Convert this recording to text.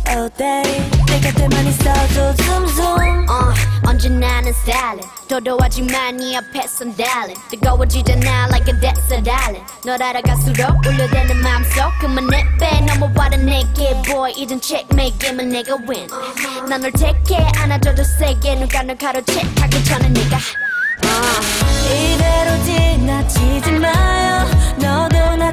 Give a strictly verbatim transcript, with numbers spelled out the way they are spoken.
all day 내 곁에만 있어도 zoom uh, 언제나는 stylin' 도도하지만 네 앞에선 darling 뜨거워지잖아 like a desert island 널 알아갈수록 울려대는 마음속 그만해 빼 넘어와라 내게 boy 이젠 checkmate 게임은 내가 win 난 널 택해 안아줘도 세게 누가 널 가로채 하기 전에 네가 uh. 이대로 지나치지 마요 너도 나